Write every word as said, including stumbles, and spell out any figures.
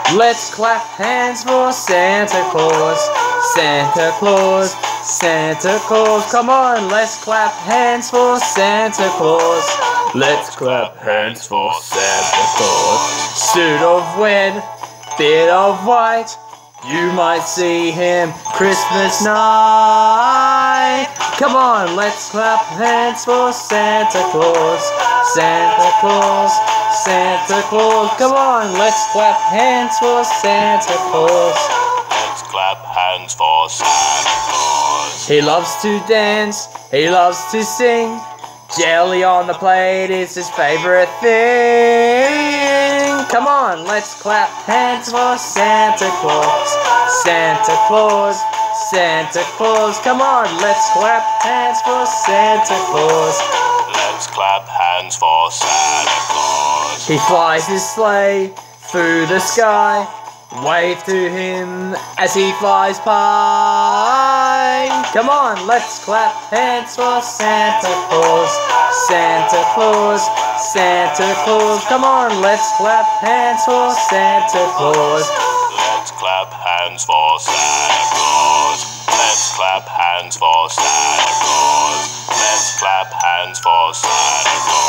Let's clap hands for Santa Claus. Santa Claus, Santa Claus. Come on, let's clap hands for Santa Claus. Let's clap hands for Santa Claus. Suit of red, beard of white. You might see him Christmas night. Come on, let's clap hands for Santa Claus. Santa Claus, Santa Claus. Come on, let's clap hands for Santa Claus. Let's clap hands for Santa Claus. He loves to dance, he loves to sing. Jelly on the plate is his favorite thing. Come on, let's clap hands for Santa Claus. Santa Claus, Santa Claus. Come on, let's clap hands for Santa Claus. Let's clap hands for Santa Claus. He flies his sleigh through the sky. Wave to him as he flies by. Come on, let's clap hands for Santa Claus. Santa Claus, Santa Claus. Come on, let's clap hands for Santa Claus. Let's clap hands for Santa Claus. Let's clap hands for Santa Claus. Let's clap hands for Santa Claus.